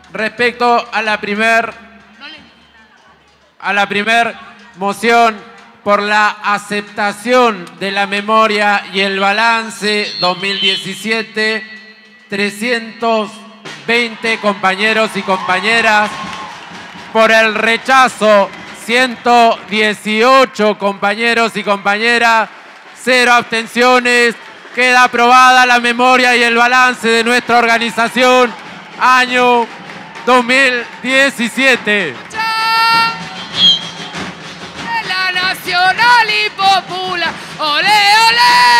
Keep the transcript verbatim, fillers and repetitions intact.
respecto a la primer, a la primer moción por la aceptación de la memoria y el balance dos mil diecisiete, trescientos veinte compañeros y compañeras. Por el rechazo, ciento dieciocho compañeros y compañeras, cero abstenciones. Queda aprobada la memoria y el balance de nuestra organización año dos mil diecisiete. De la Nacional y Popular. ¡Olé, olé!